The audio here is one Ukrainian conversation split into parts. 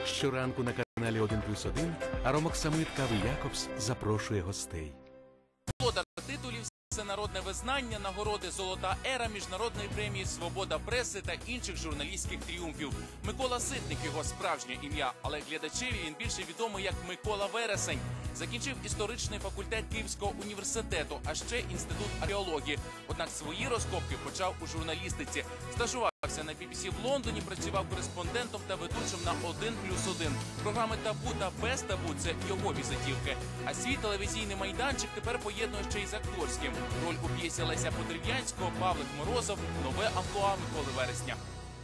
Щоранку на каналі 1+1 Аромоксамит Кави Якобс запрошує гостей. Володар титулів «Всенародне визнання», нагороди «Золота ера», міжнародної премії «Свобода преси» та інших журналістських тріумфів. Микола Ситник – його справжнє ім'я, але глядачеві він більше відомий як Микола Вересень. Закінчив історичний факультет Київського університету, а ще інститут археології. Однак свої розкопки почав у журналістиці. Стажувався на BBC в Лондоні, працював кореспондентом та ведучим на 1+1. Програми «Табу» та «Без табу» – це його візитівки. А свій телевізійний майданчик тепер поєднує ще й з акторським. Роль у п'єсі Леся Подрив'янського, Павлик Морозов, нове амплуа Миколи Вересня.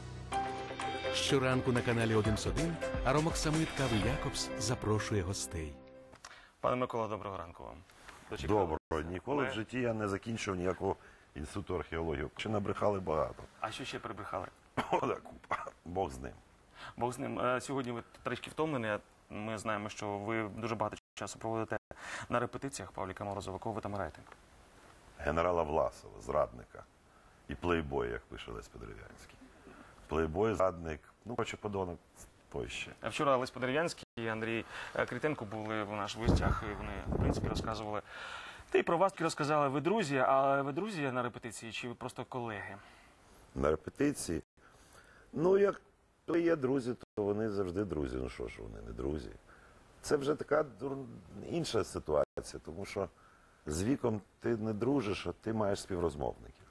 Щоранку на каналі 1+1 Аромоксамит Кави Якобс запрошує гостей. Пане Микола, доброго ранку вам. Доброго. Ніколи в житті я не закінчив ніякого інституту археології. Чи набрехали багато. А що ще прибрехали? Оля купа. Бог з ним. Бог з ним. Сьогодні ви трішки втомлені. Ми знаємо, що ви дуже багато часу проводите на репетиціях Павліка Морозова. Кого ви там граєте? Генерала Власова, зрадника. І плейбой, як пише Лесь Подрив'янський. Плейбой, зрадник, ну, коротше, подонок, той ще. Вчора Лесь Подрив'янський і Андрій Крітенко були в наших гостях, і вони, в принципі, розказували. Та й про вас розказали. Ви друзі, а ви друзі на репетиції, чи ви просто колеги? На репетиції? Ну, як є друзі, то вони завжди друзі. Ну, що ж, вони не друзі. Це вже така інша ситуація, тому що з віком ти не дружиш, а ти маєш співрозмовників.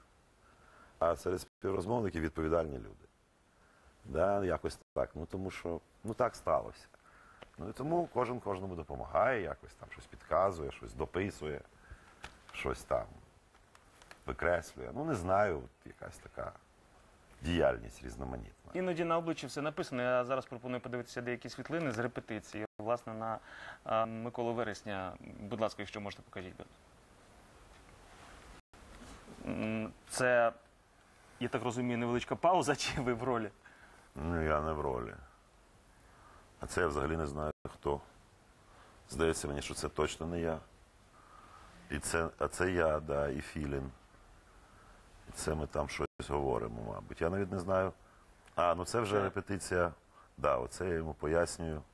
А серед співрозмовників відповідальні люди. Да, якось так. Ну, тому що, ну, так сталося. Ну, і тому кожен кожному допомагає, якось там щось підказує, щось дописує, щось там викреслює. Ну, не знаю, от якась така діяльність різноманітна. Іноді на обличчі все написано. Я зараз пропоную подивитися деякі світлини з репетиції. Власне, на Миколу Вересня. Будь ласка, якщо можете, покажіть. Це, я так розумію, невеличка пауза, чи ви в ролі? Ну, я не в ролі. А це я взагалі не знаю, хто. Здається мені, що це точно не я. А це я, да, і Філін. І це ми там щось говоримо, мабуть. Я навіть не знаю. А, ну це вже репетиція. Да, оце я йому пояснюю,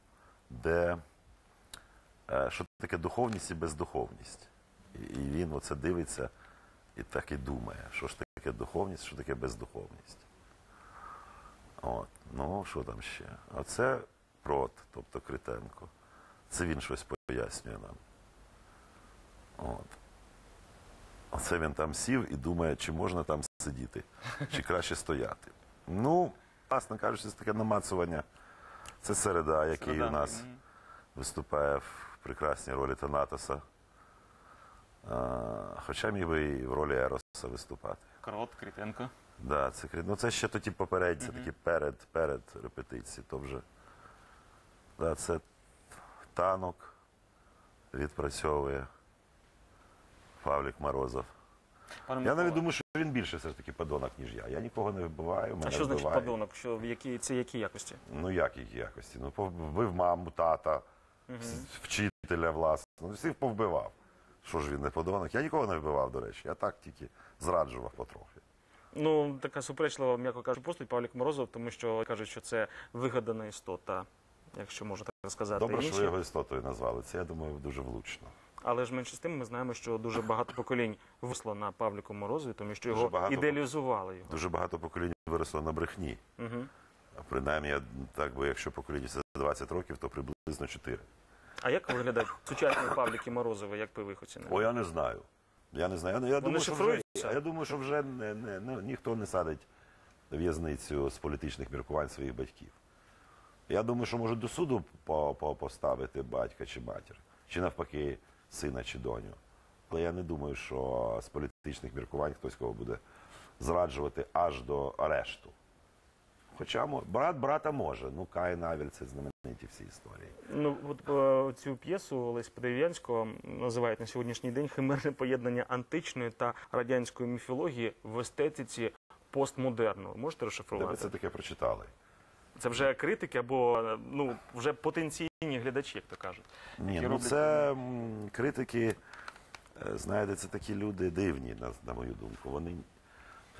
що таке духовність і бездуховність. І він оце дивиться і так і думає, що ж таке духовність, що таке бездуховність. От. Ну, що там ще? А це Прот, тобто Критенко. Це він щось пояснює нам. От. Оце він там сів і думає, чи можна там сидіти, чи краще стояти. Ну, власне кажучи, це таке намацування. Це Середа, який у нас виступає в прекрасній ролі Танатоса. Хоча міг би і в ролі Ероса виступати. Крот, Критенко. Да, це ще тоді попередні, це такі перед репетиції. То вже, да, це танок відпрацьовує Павлік Морозов. Я навіть думаю, що він більше все ж таки подонок, ніж я. Я нікого не вбиваю, мене А що значить вбивають. подонок? Це які якості? Ну, які якості? Ну, вбив маму, тата, вчителя, власне. Ну, всіх повбивав. Що ж він не подонок? Я нікого не вбивав, до речі. Я так тільки зраджував потрохи. Ну, така суперечлива, м'яко кажучи, постать Павлік Морозов, тому що кажуть, що це вигадана істота, якщо можна так сказати. Добре, що ви його істотою назвали. Це, я думаю, дуже влучно. Але ж менше з тим ми знаємо, що дуже багато поколінь виросло на Павліку Морозові, тому що його ідеалізували. Дуже багато поколінь виросло на брехні. Принаймні, так би, якщо покоління це 20 років, то приблизно 4. А як виглядають сучасні Павліки Морозови, як би ви їх оцінили? О, я не знаю. Я не знаю. Я думаю, що вже ніхто не садить в'язницю з політичних міркувань своїх батьків. Я думаю, що можуть до суду поставити батька чи матір, чи навпаки сина чи доню. Але я не думаю, що з політичних міркувань хтось кого буде зраджувати аж до арешту. Хоча брат брата може. Ну, Каїн, Авель – це знамениті всі історії. Ну, от цю п'єсу Леся Подрив'янського називають на сьогоднішній день химерне поєднання античної та радянської міфології в естетиці постмодерну. Можете розшифрувати? Де ви це таке прочитали? Це вже критики або, ну, вже потенційні глядачі, як то кажуть. Ні, ну це критики, знаєте, це такі люди дивні, на мою думку. Вони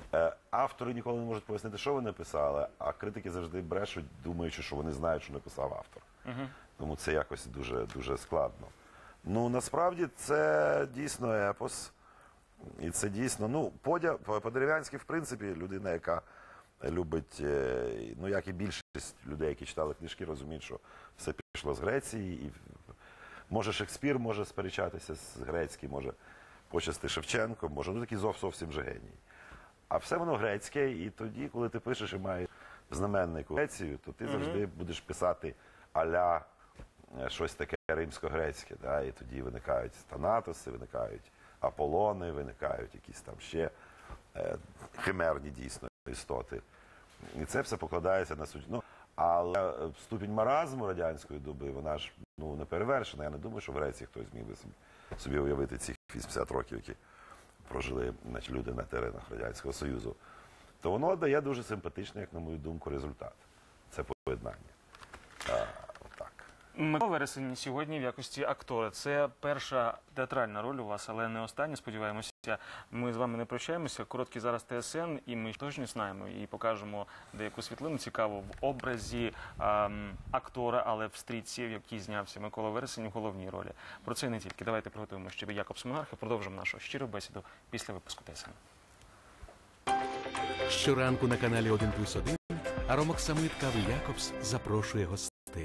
Автори ніколи не можуть пояснити, що вони писали, а критики завжди брешуть, думаючи, що вони знають, що написав автор. Тому це якось дуже, дуже складно. Ну, насправді, це дійсно епос. І це дійсно, ну, по-дерев'янськи, в принципі, людина, яка любить, ну, як і більшість людей, які читали книжки, розуміють, що все пішло з Греції. І може Шекспір може сперечатися з грецьким, може почасти Шевченко, може, ну, такий зовсім же геній. А все воно грецьке, і тоді, коли ти пишеш і маєш знаменнику Грецію, то ти завжди будеш писати а-ля щось таке римсько-грецьке. Да? І тоді виникають Танатоси, виникають Аполлони, виникають якісь там ще химерні дійсно істоти. І це все покладається на суд. Ну, але ступінь маразму радянської доби, вона ж, ну, не перевершена. Я не думаю, що в Греції хтось міг би собі уявити ці 80 років, які прожили, значить, люди на теренах Радянського Союзу. То воно дає дуже симпатичний, як на мою думку, результат. Це поєднання. Отак. Микола Вересень сьогодні в якості актора. Це перша театральна роль у вас, але не остання, сподіваємося. Ми з вами не прощаємося. Короткий зараз ТСН, і ми точно знаємо і покажемо деяку світлину цікаву в образі актора, але в стрічці, в якій знявся Микола Вересень у головній ролі. Про це і не тільки. Давайте приготуємо ще Якобс Монарх і продовжимо нашу щиру бесіду після випуску ТСН. Щоранку на каналі 1+1 Аромок Самит Кави Якобс запрошує гостей.